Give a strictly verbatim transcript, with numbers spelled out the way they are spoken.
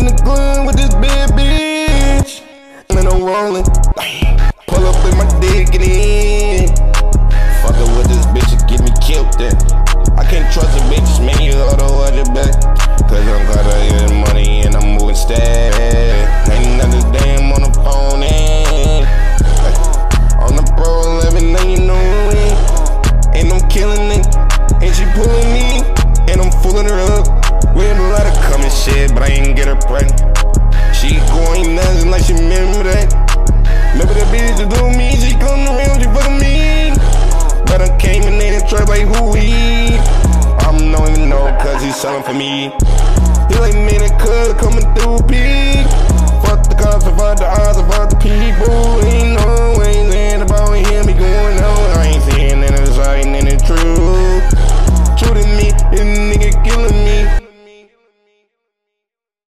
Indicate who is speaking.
Speaker 1: in the club with this bad bitch, and I'm rolling. Pull up with my dick in. Fuckin' with this bitch and get me killed then. I can't trust a bitch, man, you gotta watch your back. Cause I'm gotta get money and I'm moving steady. Ain't another damn on the phone and on the pro, everything you know it. Ain't no killing it, and she pulling me, and I'm fooling her up. We had a lot of coming shit, but I ain't get her pregnant. She going nuts like she remember that. Remember that bitch that do me, she come around, she fucking me. But I came in there and tried like who he? I don't even know, cause he's selling for me. He like me and cuz coming through peak. Fuck the cops, I fuck the odds, I fuck the people.